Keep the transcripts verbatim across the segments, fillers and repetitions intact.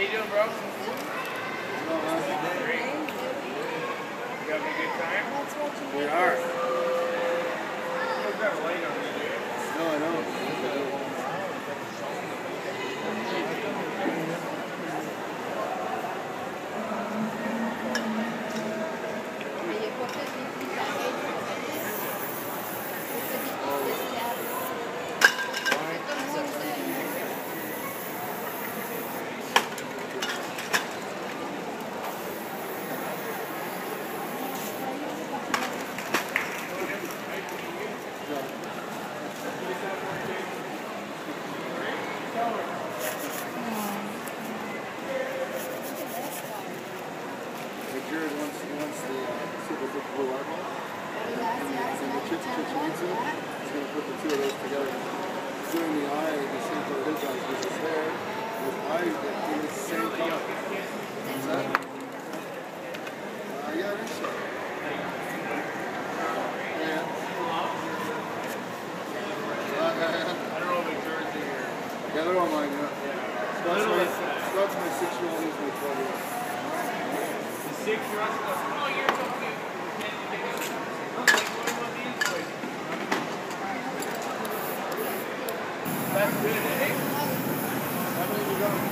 you doing, bro? Great. You having a good time? We are. You've got a light on you, dude. No, I don't. Jared wants, wants the uh, super thick blue eyeball. And the chicken kitchen eats it. He's going to put the two of those together. He's doing the eye, the same color his eyes, which is there. His eyes get the same color. What's that? Uh, yeah, I think so. Yeah. I don't know if it's yours or yours. Yeah, they're all mine, yeah. Scott's my, Scott's my six-year-old, he's my twelve-year-old. Six year old goes, oh, you're so cute. That's good, eh? How many have you got?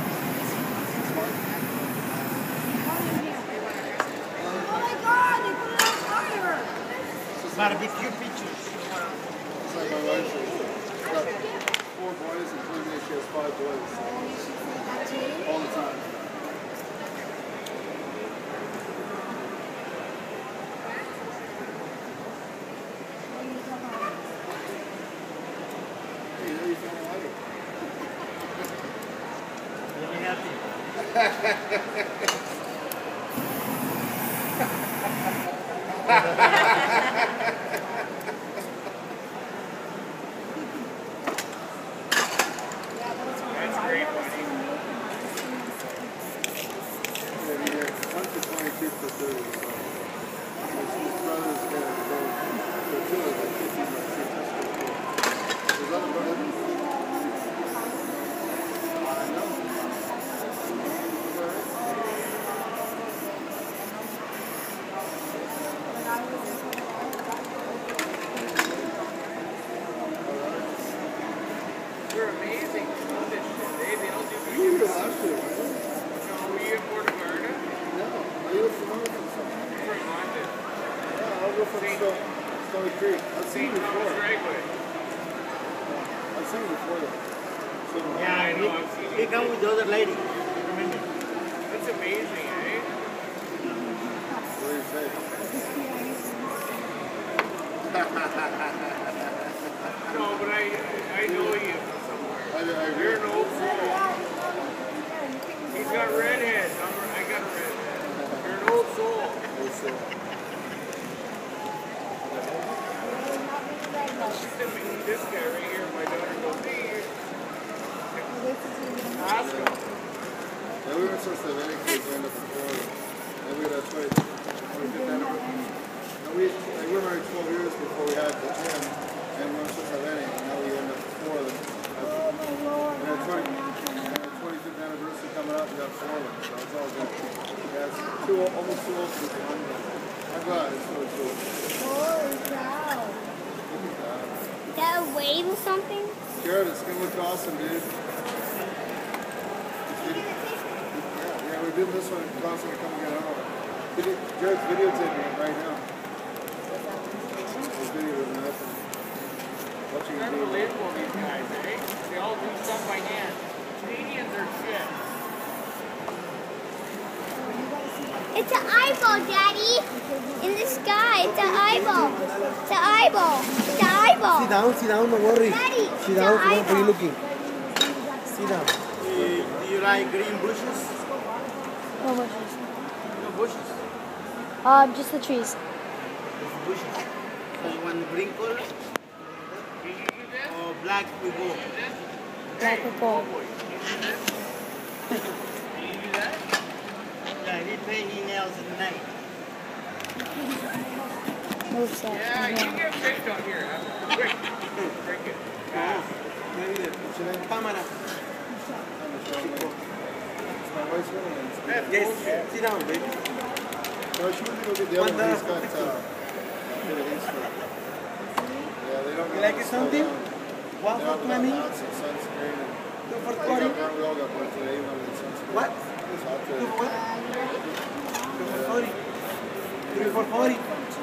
Oh my god, they put it on fire! Barbecue pictures. It's like my wife says. She's got four boys, including me, she has five boys. So all the time. Really happy. That's great, buddy. Yeah, he had one for twenty-two for thirty. So his brother's going to go for two of like fifteen by six. Is that a brother? I know. You're amazing. You know this shit, eh? They don't do You were this. last year, right? No, were you in Puerto Vallarta? No. Are you from London? You were in London. Yeah, I'll go from Stone, Stony Creek. I've seen Saint you Thomas before. Dragway. I've seen you before though. So, Yeah, I know, we, I've seen we it. come with the other lady. Remember? That's amazing, eh? what do you say? No, but I I know you from somewhere. I, I agree. You're an old soul. He's got redhead. I'm, I got a redhead. You're an old soul. It's, uh, This guy right here, my daughter goes, hey, ask him. yeah, we were supposed to have any kids end up in Florida. Then we got a twenty, twenty-fifth anniversary. And we, like, we were married twelve years before we had the twin, and we weren't supposed to have any, and now we end up with four of them. And our twenty-fifth anniversary coming up, we got four of them, so it's all good. Yeah, it's too, almost too old to be one, but I'm glad it's really cool. Is that a wave or something? Jared, it's gonna look awesome, dude. Yeah, yeah, we're doing this one. Tom's gonna come and get another one. Video, Jared's videotaping it right now. He's videoing nothing. Watching It's it do it. unbelievable, these guys, eh? They all do stuff by hand. Canadians are shit. It's an eyeball, Daddy. In the sky, it's an eyeball. It's an eyeball. It's an eyeball. Sit down, sit down, don't worry. Daddy, Sit it's down, an sit down, what are you eyeball. looking? Sit down. Do you, do you like green bushes? No bushes. No bushes. Um, just the trees. Just bushes. So you want green color? Did you do this? Or black with gold? Black with gold. Did you do that? Yeah, he painted nails at night. Moves that. Yeah, you get fish on here. Huh? Quick. Break it. Cámara. It's my wife's middle name. That's Yes, bullshit. sit down, baby. No, she went to go get the other one. He's got, uh, a bit of Easter. Yeah, they don't You know like how to it slow something? down. One They for all got twenty, lots of sunscreen and two for they forty. got, we all got one today, even though we had sunscreen. What? It's hot Two today. for what? Two for forty. Three for forty.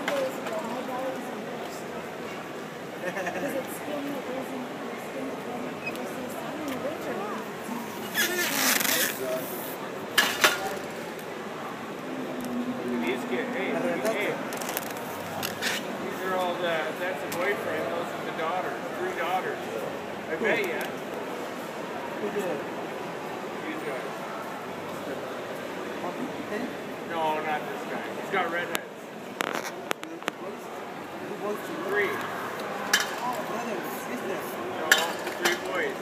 These kids, hey, hey. These are all the, that's the boyfriend, those are the daughters, three daughters. I bet ya. Who did it? These guys. Okay. No, not this guy. He's got redheads. Who wants to go? Three. Brothers, sisters. No, three boys.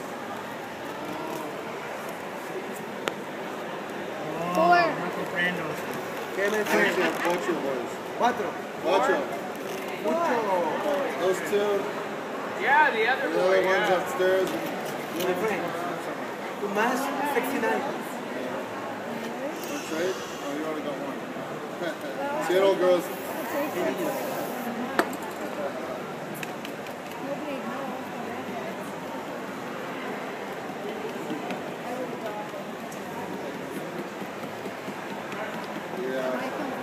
Four. Okay, my Actually, friend. have Ocho boys. Cuatro. Ocho. Mucho. Those two. Yeah, the other The boy, other one's yeah. upstairs. My friend. Tomas, sixty-nine. That's right. Oh, you already got one. See that old girls? Yeah.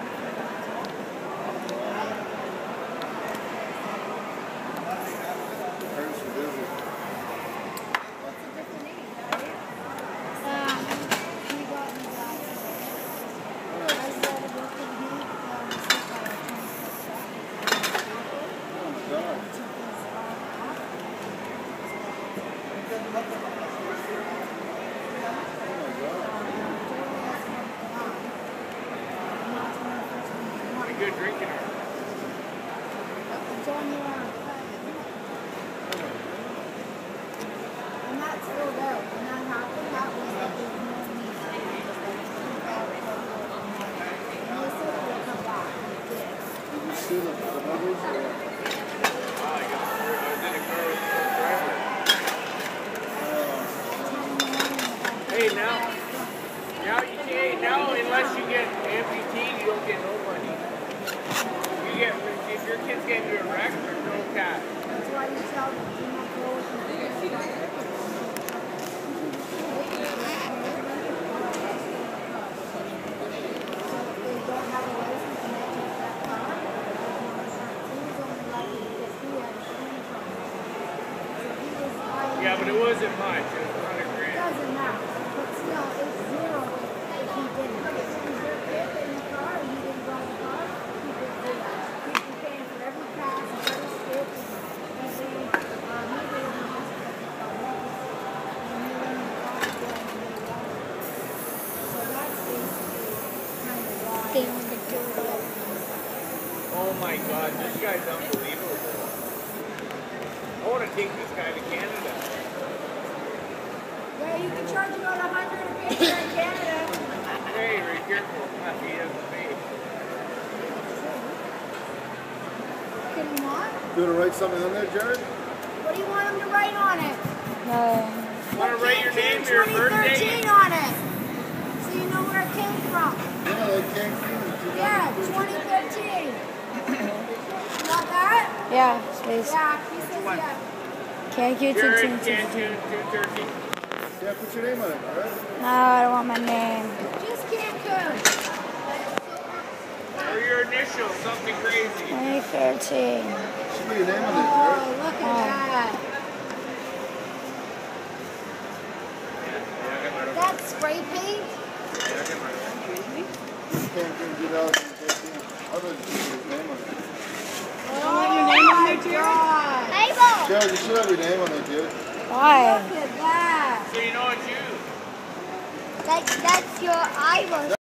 Parents were busy. Oh my God. Pretty good drinking her. And that's filled out. And that happened. That was like there's no need. And they said it would come back. It did. Did you see the, the mothers? Or what? Oh, I got I was in a car with the driver. Hey, now, now you see, hey, now unless you get amputee, you don't get no money. You get, if your kids get into a wreck, there's no cash. That's why you tell them do not go with the Yeah, but it wasn't much. It was a hundred grand. doesn't matter, but still, it's zero if he didn't. If he's your kid in the car and he didn't drive the car, he did zero. He'd be paying for every pass, every skip, every, uh, maybe in the hospital, and he went in the car again and they got it. So that's basically kind of why. They want to do it. Oh my God, this guy's unbelievable. I want to take this guy to Canada. Yeah, you can charge about a hundred a picture in Canada. Hey, be careful. He doesn't pay. Can you want? Do you want to write something on there, Jared? What do you want him to write on it? No. Want to write your name, your twenty thirteen birthday? on it, so you know where it came from. Yeah, they came through. Yeah, twenty thirteen. You want that? Yeah, please. Yeah, he says yeah. Thank you. Jared, Two, two, two, Cancun, two thirteen. Yeah, put your name on it, alright? No, I don't want my name. Just Cancun. Or your initials, something crazy. twenty thirteen. Should put your name on it, Oh, Jared. look at Oh. that. That's spray paint? This came from two thousand thirteen. I thought you should put his name on it. Oh, your name on there, Jared? Abel! Jared, you should have your name on it, dude. Why? Look at that. So you know it's you. That's, that's your eyeball.